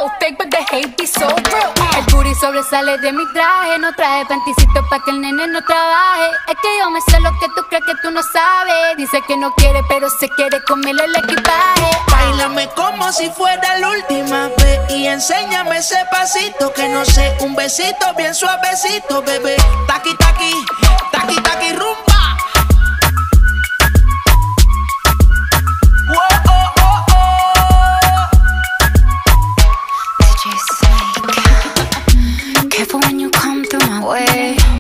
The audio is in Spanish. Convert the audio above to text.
so fake, but the hate be so real. El booty sobresale de mi traje. No traje panticito pa' que el nene no trabaje. Es que yo me sé lo que tú crees que tú no sabes. Dice que no quiere, pero se quiere comerle el equipaje. Báilame como si fuera la última vez y enséñame ese pasito que no sé, un besito bien suavecito, bebé. Taqui, taqui, taqui, taqui,